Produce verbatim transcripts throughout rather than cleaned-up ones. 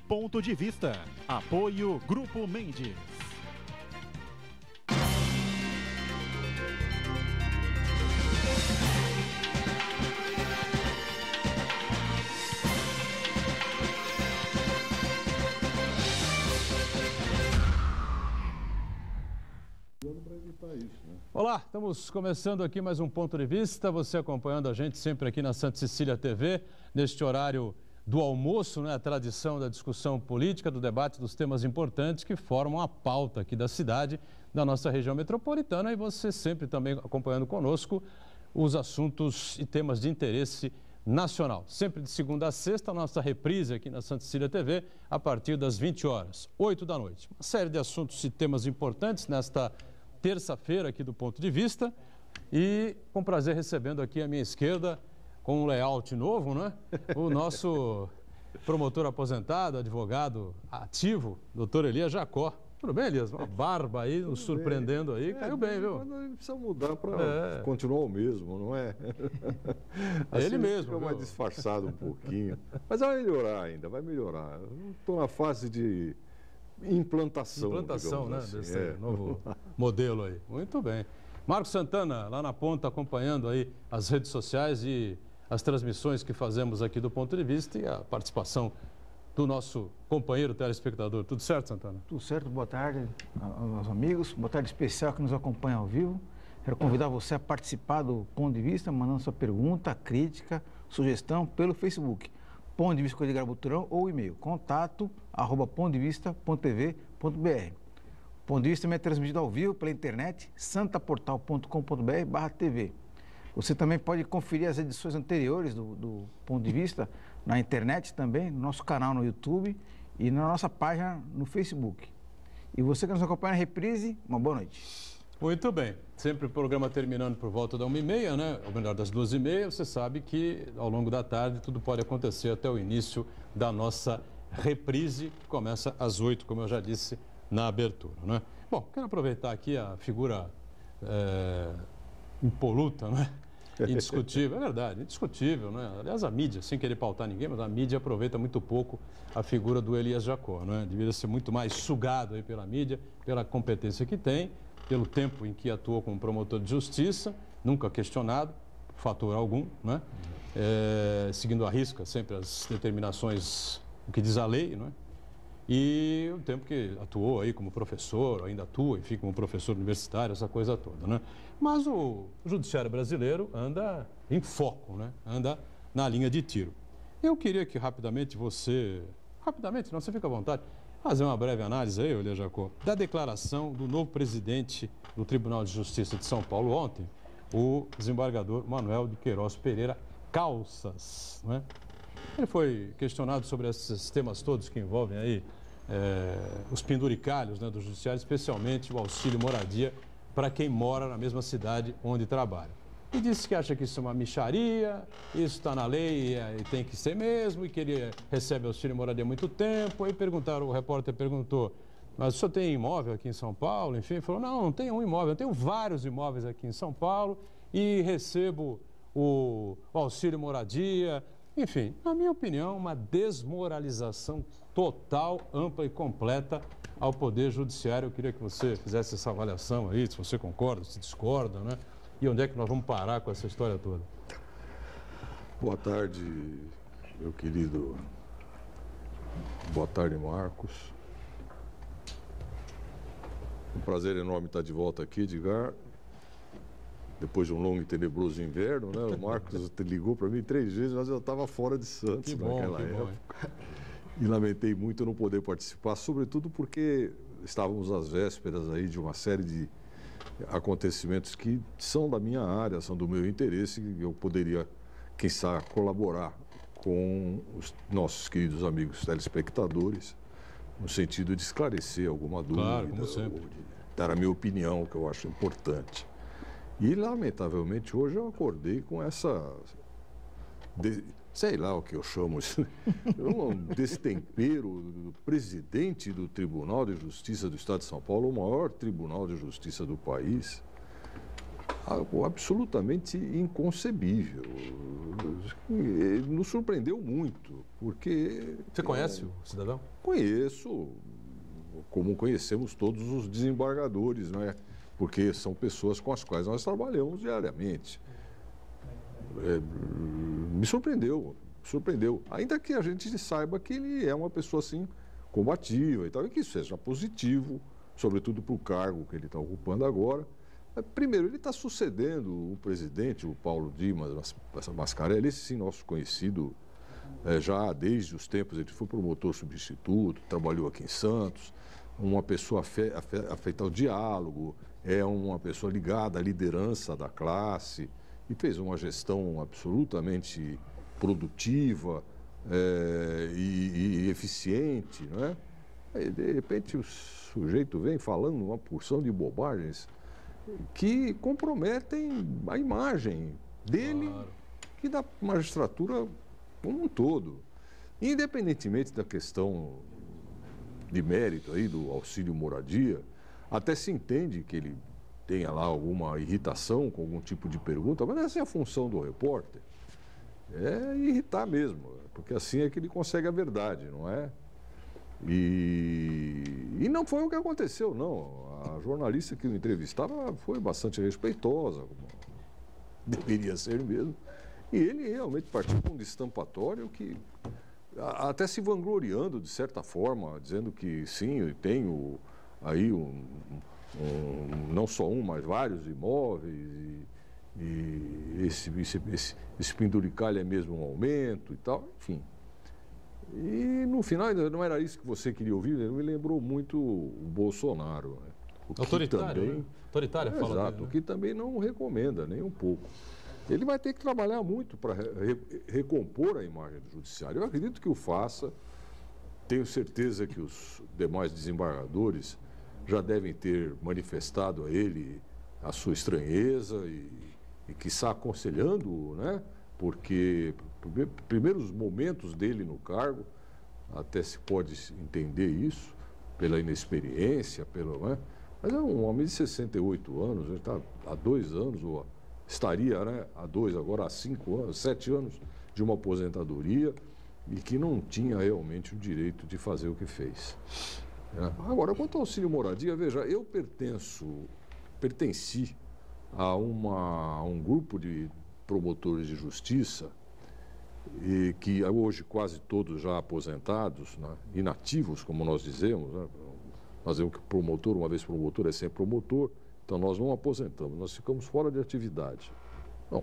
Ponto de Vista. Apoio Grupo Mendes. Olá, estamos começando aqui mais um Ponto de Vista, você acompanhando a gente sempre aqui na Santa Cecília T V, neste horário do almoço, né, a tradição da discussão política, do debate dos temas importantes que formam a pauta aqui da cidade, da nossa região metropolitana, e você sempre também acompanhando conosco os assuntos e temas de interesse nacional. Sempre de segunda a sexta, a nossa reprise aqui na Santa Cecília T V, a partir das vinte horas, oito da noite. Uma série de assuntos e temas importantes nesta terça-feira aqui do Ponto de Vista, e com prazer recebendo aqui à minha esquerda, com um layout novo, né? O nosso promotor aposentado, advogado ativo, doutor Elias Jacó. Tudo bem, Elias? Uma barba aí, nos surpreendendo aí, é, caiu bem, viu? Mas não precisa mudar para é. continuar o mesmo, não é? É ele mesmo. Fica mais disfarçado um pouquinho. Mas vai melhorar ainda, vai melhorar. Estou na fase de implantação. Implantação, né? Assim. Desse é. novo modelo aí. Muito bem. Marcos Santana, lá na ponta, acompanhando aí as redes sociais e as transmissões que fazemos aqui do Ponto de Vista e a participação do nosso companheiro telespectador. Tudo certo, Santana? Tudo certo. Boa tarde aos amigos. Boa tarde especial que nos acompanha ao vivo. Quero convidar você a participar do Ponto de Vista, mandando sua pergunta, crítica, sugestão pelo Facebook. Ponto de Vista com Edgar Buturão ou e-mail, contato, arroba pontodevista.tv.br. Ponto de Vista também é transmitido ao vivo pela internet, santaportal ponto com ponto br barra T V. Você também pode conferir as edições anteriores do, do Ponto de Vista na internet também, no nosso canal no YouTube e na nossa página no Facebook. E você que nos acompanha na reprise, uma boa noite. Muito bem. Sempre o programa terminando por volta da uma e meia, né? Ou melhor, das duas e meia, você sabe que ao longo da tarde tudo pode acontecer até o início da nossa reprise, que começa às oito, como eu já disse na abertura, né? Bom, quero aproveitar aqui a figura é, impoluta, né? Indiscutível, é verdade, indiscutível, né? Aliás, a mídia, sem querer pautar ninguém, mas a mídia aproveita muito pouco a figura do Elias Jacó, né? Deveria ser muito mais sugado aí pela mídia, pela competência que tem, pelo tempo em que atuou como promotor de justiça, nunca questionado, fator algum, né? É, seguindo à risca sempre as determinações, o que diz a lei, né? E o tempo que atuou aí como professor, ainda atua, enfim, como professor universitário, essa coisa toda, né? Mas o judiciário brasileiro anda em foco, né? Anda na linha de tiro. Eu queria que rapidamente você, rapidamente, não, você fica à vontade, fazer uma breve análise aí, Elias Jacó, da declaração do novo presidente do Tribunal de Justiça de São Paulo ontem, o desembargador Manuel de Queiroz Pereira Calças, né? Ele foi questionado sobre esses temas todos que envolvem aí é, os penduricalhos, né, do judiciário, especialmente o auxílio moradia para quem mora na mesma cidade onde trabalha. E disse que acha que isso é uma mixaria, isso está na lei e, e tem que ser mesmo, e que ele recebe auxílio moradia há muito tempo. Aí perguntaram, o repórter perguntou, mas o senhor tem imóvel aqui em São Paulo? Enfim, ele falou, não, não tenho um imóvel, eu tenho vários imóveis aqui em São Paulo e recebo o, o auxílio moradia. Enfim, na minha opinião, uma desmoralização total, ampla e completa ao Poder Judiciário. Eu queria que você fizesse essa avaliação aí, se você concorda, se discorda, né? E onde é que nós vamos parar com essa história toda? Boa tarde, meu querido. Boa tarde, Marcos. Um prazer enorme estar de volta aqui, Edgar. Depois de um longo e tenebroso inverno, né? O Marcos ligou para mim três vezes, mas eu estava fora de Santos que bom, naquela que época. Bom, e lamentei muito não poder participar, sobretudo porque estávamos às vésperas aí de uma série de acontecimentos que são da minha área, são do meu interesse, e eu poderia, quem sabe, colaborar com os nossos queridos amigos telespectadores, no sentido de esclarecer alguma dúvida, claro, como sempre. Ou de dar a minha opinião, que eu acho importante. E, lamentavelmente, hoje eu acordei com essa, de, sei lá o que eu chamo, um destempero do presidente do Tribunal de Justiça do Estado de São Paulo, o maior tribunal de justiça do país, algo absolutamente inconcebível. Ele nos surpreendeu muito, porque... Você conhece o cidadão? Conheço, como conhecemos todos os desembargadores, não é? Porque são pessoas com as quais nós trabalhamos diariamente. É, me surpreendeu, me surpreendeu. Ainda que a gente saiba que ele é uma pessoa assim, combativa e tal, e que isso seja positivo, sobretudo para o cargo que ele está ocupando agora. Primeiro, ele está sucedendo o presidente, o Paulo Dimas Mascarelli, esse sim, nosso conhecido, é, já desde os tempos, ele foi promotor substituto, trabalhou aqui em Santos, uma pessoa afe, afe, afeita ao diálogo, é uma pessoa ligada à liderança da classe e fez uma gestão absolutamente produtiva é, e, e eficiente, não é? Aí, de repente, o sujeito vem falando uma porção de bobagens que comprometem a imagem dele claro. E da magistratura como um todo. Independentemente da questão de mérito aí do auxílio moradia, até se entende que ele tenha lá alguma irritação com algum tipo de pergunta, mas essa é a função do repórter, é irritar mesmo, porque assim é que ele consegue a verdade, não é? E, e não foi o que aconteceu, não. A jornalista que o entrevistava foi bastante respeitosa, como deveria ser mesmo. E ele realmente partiu com um destampatório que, até se vangloriando de certa forma, dizendo que sim, eu tenho aí um, um, não só um, mas vários imóveis e, e esse, esse, esse, esse penduricalho é mesmo um aumento e tal, enfim. E no final, não era isso que você queria ouvir, ele me lembrou muito o Bolsonaro. Né? O Autoritário, também, né? Autoritário, é, fala exato, dele, né? O que também não recomenda, nem um pouco. Ele vai ter que trabalhar muito para re, recompor a imagem do judiciário. Eu acredito que o faça, tenho certeza que os demais desembargadores já devem ter manifestado a ele a sua estranheza e, e quiçá aconselhando-o, né? Porque primeiros momentos dele no cargo, até se pode entender isso, pela inexperiência, pelo, né? Mas é um homem de sessenta e oito anos, ele está há dois anos, ou estaria né, há dois, agora há cinco anos, sete anos de uma aposentadoria e que não tinha realmente o direito de fazer o que fez. Né? Agora, quanto ao auxílio moradia, veja, eu pertenço, pertenci a, uma, a um grupo de promotores de justiça, e que hoje quase todos já aposentados, né, inativos, como nós dizemos, né, nós dizemos que promotor, uma vez promotor, é sempre promotor, então nós não aposentamos, nós ficamos fora de atividade. Bom,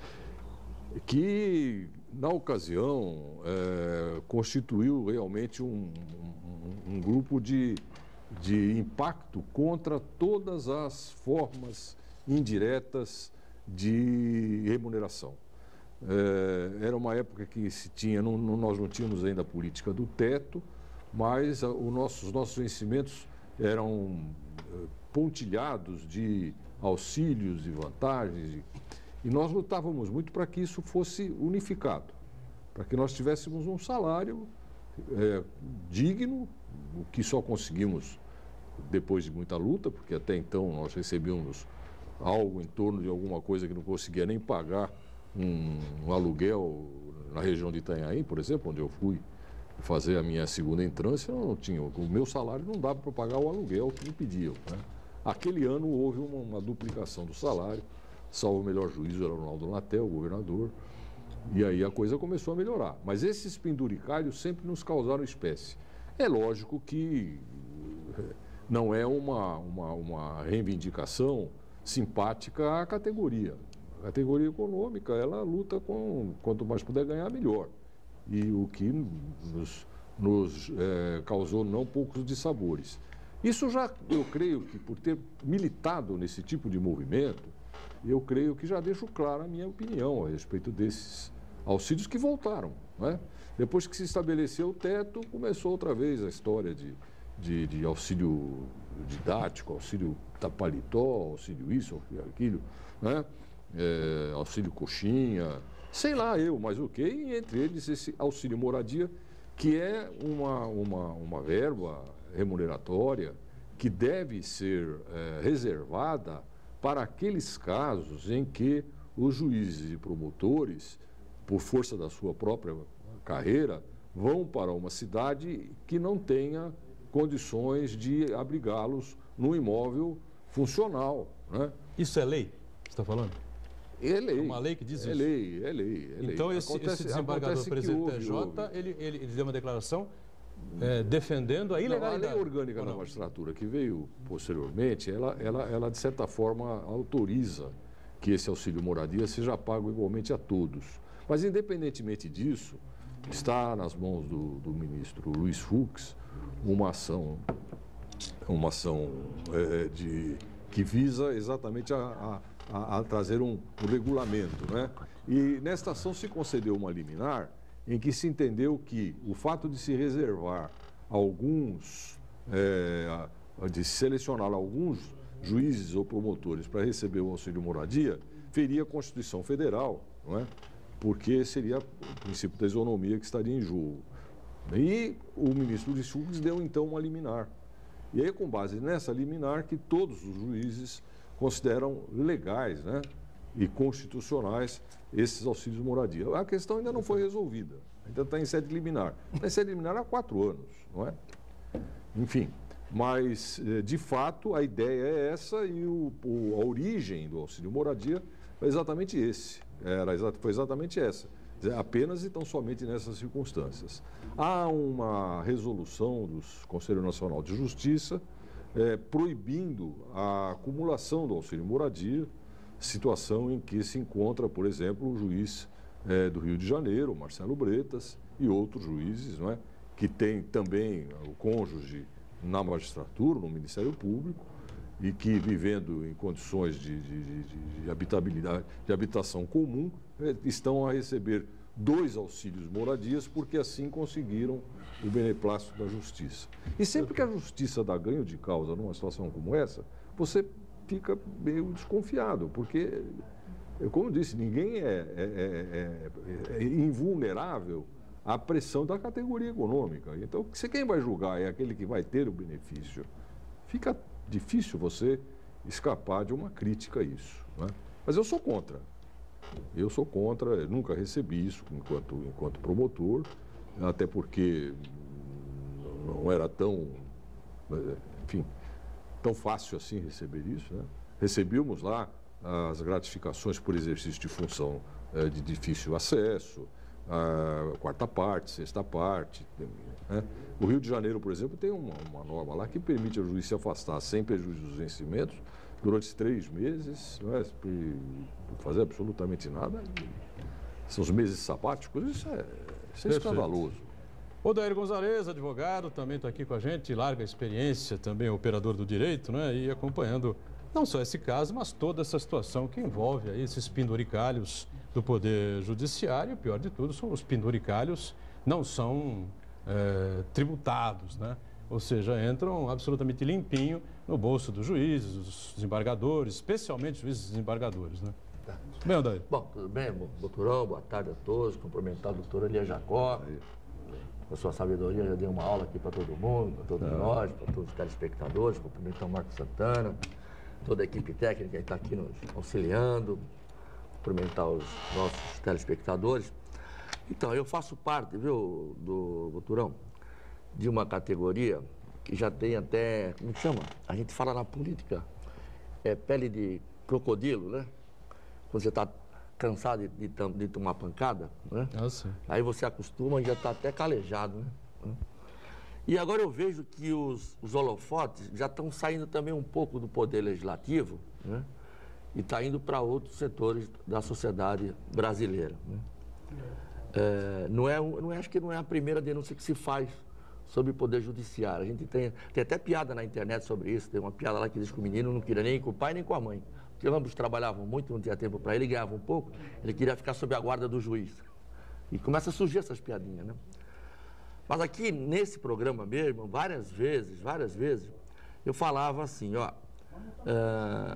que na ocasião é, constituiu realmente um, um, um grupo de, de impacto contra todas as formas indiretas de remuneração. É, era uma época que se tinha, não, não, nós não tínhamos ainda a política do teto, mas a, o nosso, os nossos vencimentos eram é, pontilhados de auxílios e vantagens, e, e nós lutávamos muito para que isso fosse unificado, para que nós tivéssemos um salário é, digno, o que só conseguimos depois de muita luta, porque até então nós recebíamos algo em torno de alguma coisa que não conseguia nem pagar um, um aluguel na região de Itanhaém, por exemplo, onde eu fui fazer a minha segunda entrância, eu não tinha, o meu salário não dava para pagar o aluguel que me pediam. Né? Aquele ano houve uma, uma duplicação do salário, salvo o melhor juízo era o Ronaldo Natel, o governador, e aí a coisa começou a melhorar. Mas esses penduricalhos sempre nos causaram espécie. É lógico que não é uma, uma, uma reivindicação simpática à categoria. A categoria econômica, ela luta com quanto mais puder ganhar, melhor. E o que nos, nos é, causou não poucos dissabores. Isso já, eu creio que por ter militado nesse tipo de movimento, eu creio que já deixo clara a minha opinião a respeito desses auxílios que voltaram. Não é? Depois que se estabeleceu o teto, começou outra vez a história de, de, de auxílio didático, auxílio paletó, auxílio isso, aquilo, né? É, auxílio coxinha, sei lá eu, mas o quê? E entre eles esse auxílio moradia, que é uma, uma, uma verba remuneratória que deve ser é, reservada para aqueles casos em que os juízes e promotores, por força da sua própria carreira, vão para uma cidade que não tenha condições de abrigá-los num imóvel funcional, né? Isso é lei, você está falando? É lei. É uma lei que diz é isso. Lei, é lei, é lei. Então, esse, Acontece- esse desembargador acontece que presidente do houve- T J, houve. ele, ele, ele deu uma declaração é, defendendo a Não, a ilegalidade. lei orgânica ou da não? magistratura, que veio posteriormente, ela, ela, ela, de certa forma, autoriza que esse auxílio moradia seja pago igualmente a todos. Mas, independentemente disso, está nas mãos do, do ministro Luiz Fux uma ação, uma ação é, de, que visa exatamente a, a- a- a trazer um, um regulamento, né? E nesta ação se concedeu uma liminar em que se entendeu que o fato de se reservar alguns, é, a- de selecionar alguns juízes ou promotores para receber o auxílio moradia, feria a Constituição Federal, não é? Porque seria o princípio da isonomia que estaria em jogo. E o ministro Luiz Fux deu então uma liminar. E aí, com base nessa liminar, que todos os juízes consideram legais, né, e constitucionais esses auxílios moradia. A questão ainda não foi resolvida, ainda está em sede liminar. Está em sede liminar há quatro anos, não é? Enfim, mas, eh, de fato, a ideia é essa e o, o- a origem do auxílio moradia é exatamente esse. Era, exa- foi exatamente essa. Quer dizer, apenas e tão somente nessas circunstâncias. Há uma resolução do Conselho Nacional de Justiça eh, proibindo a acumulação do auxílio moradia, situação em que se encontra, por exemplo, o juiz eh, do Rio de Janeiro, Marcelo Bretas, e outros juízes, não é? Que tem também o cônjuge na magistratura, no Ministério Público, e que, vivendo em condições de, de, de, de habitabilidade, de habitação comum, eh, estão a receber dois auxílios moradias, porque assim conseguiram o beneplácito da justiça. E sempre que a justiça dá ganho de causa numa situação como essa, você fica meio desconfiado, porque, como eu disse, ninguém é, é, é, é invulnerável à pressão da categoria econômica. Então, se quem vai julgar é aquele que vai ter o benefício, fica difícil você escapar de uma crítica a isso, né? Mas eu sou contra. Eu sou contra, eu nunca recebi isso enquanto, enquanto promotor, até porque não era tão, enfim, tão fácil assim receber isso, né? Recebíamos lá as gratificações por exercício de função eh, de difícil acesso, a quarta parte, sexta parte, né? O Rio de Janeiro, por exemplo, tem uma, uma norma lá que permite ao juiz se afastar sem prejuízo dos vencimentos durante três meses, não é? Não fazer absolutamente nada. São os meses sabáticos, isso é, isso é escandaloso. Odair Gonzalez, advogado, também está aqui com a gente, larga experiência, também operador do direito, né? E acompanhando não só esse caso, mas toda essa situação que envolve aí esses penduricalhos do Poder Judiciário. O pior de tudo são os penduricalhos não são é, tributados, né? Ou seja, entram absolutamente limpinho no bolso dos juízes, dos desembargadores, especialmente juízes desembargadores, né? Tá. Bem, Odair. Bom, tudo bem, doutorão? Boa tarde a todos. Cumprimentar a doutora Lia Jacó. Com a sua sabedoria, já dei uma aula aqui para todo mundo, para todos nós, para todos os telespectadores. Cumprimentar o Marcos Santana, toda a equipe técnica que está aqui nos auxiliando. Cumprimentar os nossos telespectadores. Então, eu faço parte, viu, do doutorão, de uma categoria que já tem até, como chama? A gente fala na política, é pele de crocodilo, né? Quando você está cansado de, de, de tomar pancada, né? Ah, sim. Aí você acostuma e já está até calejado, né? E agora eu vejo que os, os holofotes já estão saindo também um pouco do poder legislativo, né? E está indo para outros setores da sociedade brasileira, né? É, não é, não é, acho que não é a primeira denúncia que se faz sobre o Poder Judiciário. A gente tem, tem até piada na internet sobre isso. Tem uma piada lá que diz que o menino não queria nem com o pai nem com a mãe. Porque ambos trabalhavam muito, não tinha tempo para ele, ganhava um pouco. Ele queria ficar sob a guarda do juiz. E começa a surgir essas piadinhas, né? Mas aqui, nesse programa mesmo, várias vezes, várias vezes, eu falava assim, ó... É,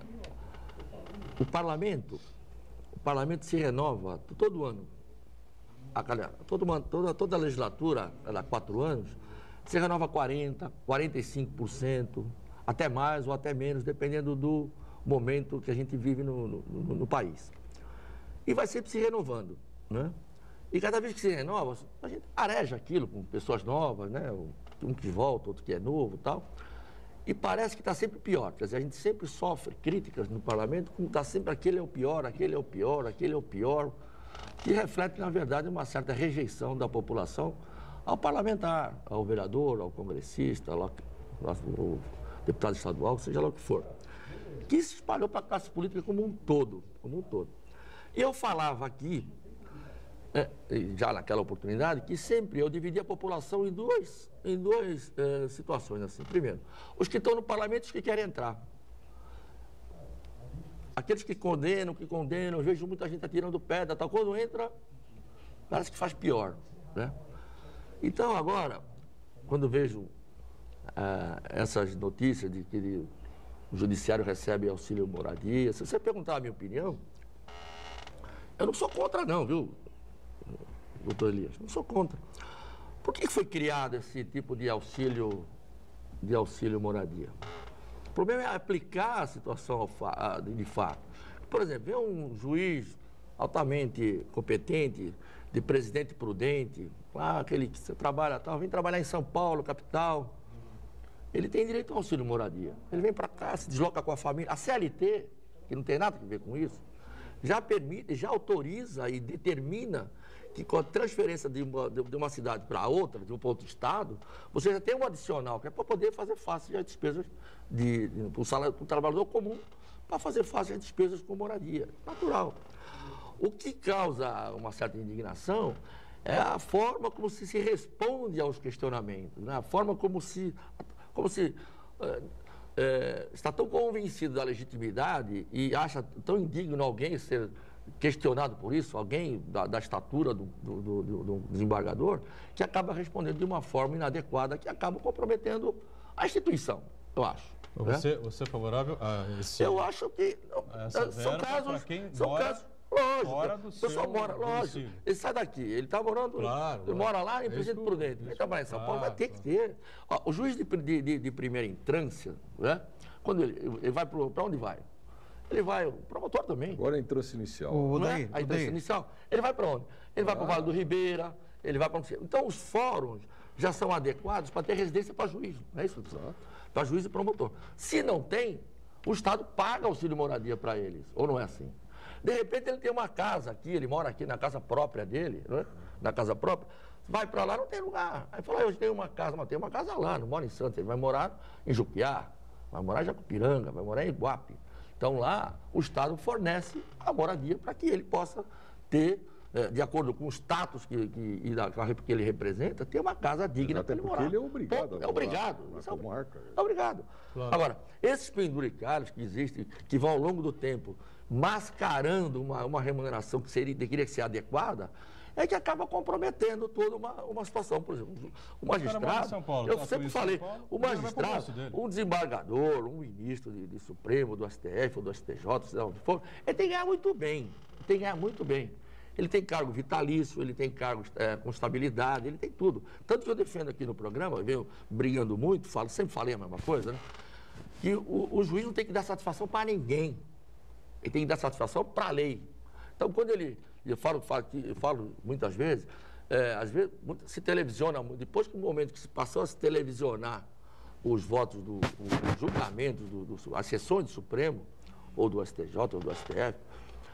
o parlamento, o parlamento se renova todo ano. A, toda, toda, toda a legislatura, ela há quatro anos, se renova quarenta por cento, quarenta e cinco por cento, até mais ou até menos, dependendo do momento que a gente vive no, no, no, no país. E vai sempre se renovando, né? E cada vez que se renova, a gente areja aquilo com pessoas novas, né? Um que volta, outro que é novo e tal. E parece que está sempre pior. Quer dizer, a gente sempre sofre críticas no parlamento, como está sempre aquele é o pior, aquele é o pior, aquele é o pior, que reflete, na verdade, uma certa rejeição da população ao parlamentar, ao vereador, ao congressista, ao, ao deputado estadual, seja lá o que for. Que se espalhou para a classe política como um todo, como um todo. E eu falava aqui, é, já naquela oportunidade, que sempre eu dividia a população em duas, em duas é, situações. Assim. Primeiro, os que estão no parlamento e os que querem entrar. Aqueles que condenam, que condenam, eu vejo muita gente atirando o pé, tal. Quando entra, parece que faz pior. Né? Então, agora, quando vejo ah, essas notícias de que o judiciário recebe auxílio moradia, se você perguntar a minha opinião, eu não sou contra não, viu, doutor Elias? Não sou contra. Por que foi criado esse tipo de auxílio, de auxílio moradia? O problema é aplicar a situação de fato. Por exemplo, vem um juiz altamente competente, de presidente prudente, ah, aquele que você trabalha, tal, vem trabalhar em São Paulo, capital, ele tem direito ao auxílio moradia. Ele vem para cá, se desloca com a família. A C L T, que não tem nada a ver com isso, já permite, já autoriza e determina que com a transferência de uma, de uma cidade para outra, de um outro estado, você já tem um adicional, que é para poder fazer face às despesas de, de, para o salário do trabalhador comum, para fazer face às despesas com moradia. Natural. O que causa uma certa indignação é a forma como se, se responde aos questionamentos, né? A forma como se, como se é, é, está tão convencido da legitimidade e acha tão indigno alguém ser questionado por isso, alguém da, da estatura do, do, do, do desembargador, que acaba respondendo de uma forma inadequada, que acaba comprometendo a instituição, eu acho. Você, né? você é favorável a esse... Eu acho que essa são casos... quem são mora... casos Lógico, fora do o pessoal seu mora, lógico. domicílio. Ele sai daqui, ele está morando, claro, ele mora lá em é Presidente isso, Prudente, ele trabalha em São Paulo, vai ter que ter. Ó, o juiz de, de, de primeira instância, né? Quando ele, ele vai para onde vai? Ele vai, o promotor também. Agora é a entrância inicial. O Né? Odair, A entrância inicial. Ele vai para onde? Ele vai para o Vale do Ribeira, ele vai para onde? Então, os fóruns já são adequados para ter residência para juiz, não é isso? Para juiz e promotor. Se não tem, o Estado paga auxílio moradia para eles, ou não é assim? De repente ele tem uma casa aqui, ele mora aqui na casa própria dele, né? Na casa própria, vai para lá, não tem lugar. Aí fala, eu tenho uma casa, mas tem uma casa lá, não mora em Santos, ele vai morar em Juquiá, vai morar em Jacupiranga, vai morar em Iguape. Então lá o Estado fornece a moradia para que ele possa ter, de acordo com o status que, que, e da, que ele representa, ter uma casa digna para ele morar. Porque ele é obrigado. É, é obrigado. É comarca. É obrigado. Claro. Agora, esses penduricários que existem, que vão ao longo do tempo mascarando uma, uma remuneração que seria, deveria ser adequada, é que acaba comprometendo toda uma, uma situação. Por exemplo, o magistrado, São Paulo, eu sempre falei, Paulo, o magistrado, um desembargador, um ministro de, de Supremo, do S T F ou do S T J, sei lá onde for, ele tem que ganhar muito bem, tem que ganhar muito bem. Ele tem cargo vitalício, ele tem cargo é, com estabilidade, ele tem tudo. Tanto que eu defendo aqui no programa, eu venho brigando muito, falo, sempre falei a mesma coisa, né? Que o, o juiz não tem que dar satisfação para ninguém. Ele tem que dar satisfação para a lei. Então, quando ele... Eu falo, falo, eu falo muitas vezes, é, às vezes se televisiona, depois que o momento que se passou a se televisionar os votos, do, os julgamentos, do, do, as sessões do Supremo, ou do S T J, ou do S T F,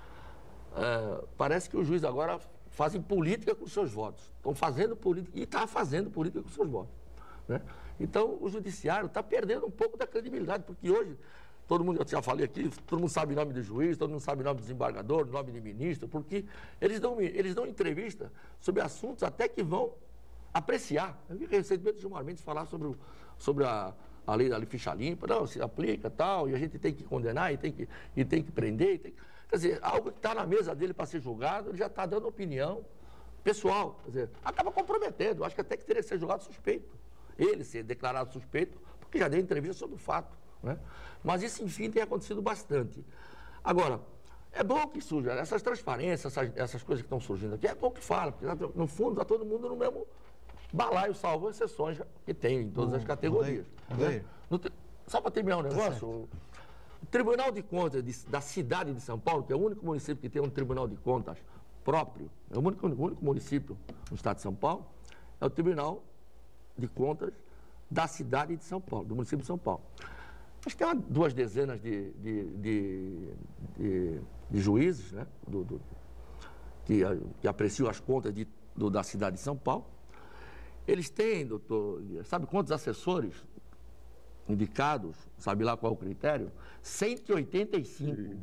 é, parece que os juízes agora fazem política com os seus votos. Estão fazendo política, e está fazendo política com os seus votos. Né? Então, o judiciário está perdendo um pouco da credibilidade, porque hoje... Todo mundo, eu já falei aqui, todo mundo sabe o nome de juiz, todo mundo sabe o nome de desembargador, o nome de ministro, porque eles dão, eles dão entrevista sobre assuntos até que vão apreciar. Eu vi recentemente o Gilmar Mendes falar sobre, o, sobre a, a lei da ficha limpa, não, se aplica tal, e a gente tem que condenar, e tem que, e tem que prender. E tem, quer dizer, algo que está na mesa dele para ser julgado, ele já está dando opinião pessoal. Quer dizer, acaba comprometendo, acho que até que teria que ser julgado suspeito. Ele ser declarado suspeito, porque já deu entrevista sobre o fato. Né? Mas isso, enfim, tem acontecido bastante. Agora, é bom que surja essas transparências, essas, essas coisas que estão surgindo aqui, é bom que fala, porque no fundo está todo mundo no mesmo balaio, salvo exceções que tem em todas as categorias. Né? Te... Só para terminar um negócio, O Tribunal de Contas de, da cidade de São Paulo, que é o único município que tem um Tribunal de Contas próprio, é o único, o único município no estado de São Paulo, é o Tribunal de Contas da cidade de São Paulo, do município de São Paulo. Mas tem uma, duas dezenas de, de, de, de, de juízes, né, do, do, que, que apreciam as contas de, do, da cidade de São Paulo. Eles têm, doutor, sabe quantos assessores indicados? Sabe lá qual é o critério? cento e oitenta e cinco.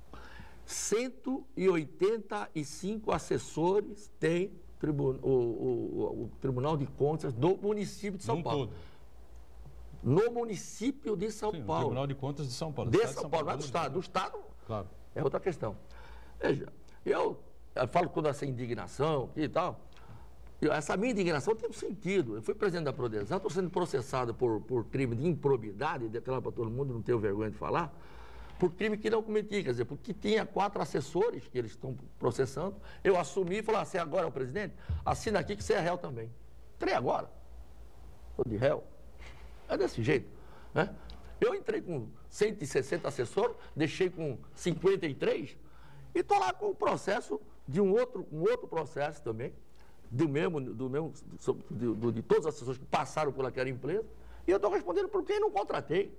cento e oitenta e cinco assessores tem tribu, o, o, o Tribunal de Contas do município de São Num Paulo. todo. No município de São Sim, Paulo. o Tribunal de Contas de São Paulo. De Estado São, São Paulo, não é Paulo, do Estado. Do Estado Claro. é outra questão. Veja, eu, eu falo toda essa indignação aqui e tal. Eu, essa minha indignação tem um sentido. Eu fui presidente da Prodesan, estou sendo processado por, por crime de improbidade, declaro para todo mundo, não tenho vergonha de falar, por crime que não cometi, quer dizer, porque tinha quatro assessores que eles estão processando, eu assumi e falei, ah, você agora é o presidente? Assina aqui que você é réu também. Entrei agora. Estou de réu. É desse jeito, né? Eu entrei com cento e sessenta assessores, deixei com cinquenta e três e estou lá com o processo de um outro, um outro processo também, do mesmo, do mesmo, do, do, de todos os assessores que passaram por aquela empresa, e eu estou respondendo por quem não contratei.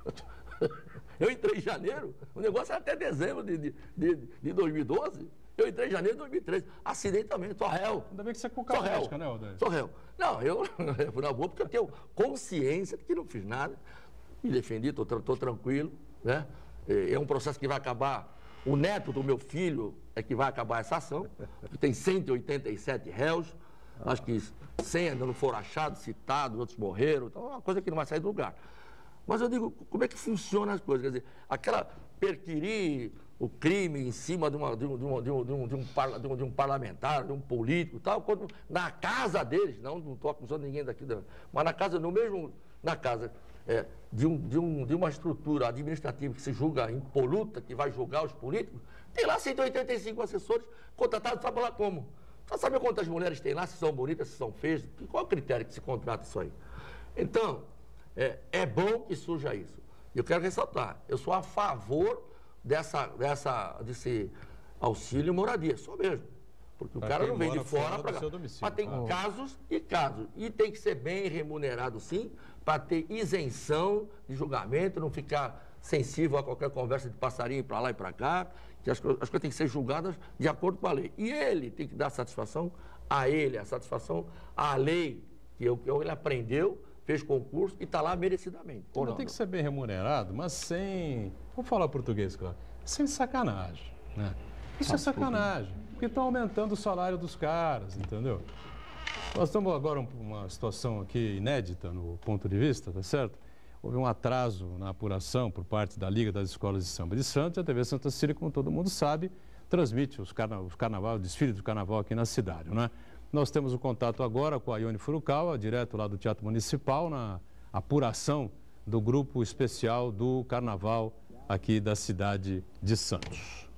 Eu entrei em janeiro, o negócio era até dezembro de, de, de, de dois mil e doze, eu entrei em janeiro de dois mil e treze, assinei também, sou réu. Ainda bem que você é Sou cuca réu, médica, né, Aldair? sou réu. Não, eu, eu fui na boa porque eu tenho consciência de que não fiz nada, me defendi, estou tranquilo, né? É um processo que vai acabar, o neto do meu filho é que vai acabar essa ação, que tem cento e oitenta e sete réus, acho que cem ainda não foram achados, citados, outros morreram, então é uma coisa que não vai sair do lugar. Mas eu digo, como é que funcionam as coisas? Quer dizer, aquela perquirir o crime em cima de, uma, de, um, de, um, de, um, de, um, de, um, par, de, um, de um parlamentar, de um político e tal, quando, na casa deles, não estou acusando ninguém daqui, mas na casa, no mesmo, na casa é, de, um, de, um, de uma estrutura administrativa que se julga impoluta, que vai julgar os políticos, tem lá cento e oitenta e cinco assessores contratados, sabe lá como? Só sabe quantas mulheres tem lá, se são bonitas, se são feias, qual é o critério que se contrata isso aí? Então, é, é bom que surja isso. E eu quero ressaltar, eu sou a favor dessa, dessa, desse auxílio moradia, só mesmo. Porque o Pra cara quem não vem de mora fora fora para do cá. seu domicílio. Mas tem Ah. casos e casos. E tem que ser bem remunerado, sim, para ter isenção de julgamento, não ficar sensível a qualquer conversa de passarinho para lá e para cá, que as, co- as coisas têm que ser julgadas de acordo com a lei. E ele tem que dar satisfação a ele, a satisfação à lei, que eu, que ele aprendeu, fez concurso e está lá merecidamente. Ou Não não? tem que ser bem remunerado, mas sem. Vamos falar português, claro. Sem sacanagem. Né? Isso é sacanagem. Porque estão aumentando o salário dos caras, entendeu? Nós estamos agora uma situação aqui inédita no ponto de vista, tá certo? Houve um atraso na apuração por parte da Liga das Escolas de Samba de Santos e a T V Santa Cecília, como todo mundo sabe, transmite os, carna os carnaval, o desfile do carnaval aqui na cidade, né? Nós temos o contato agora com a Ione Furukawa, direto lá do Teatro Municipal, na apuração do grupo especial do carnaval aqui da cidade de Santos.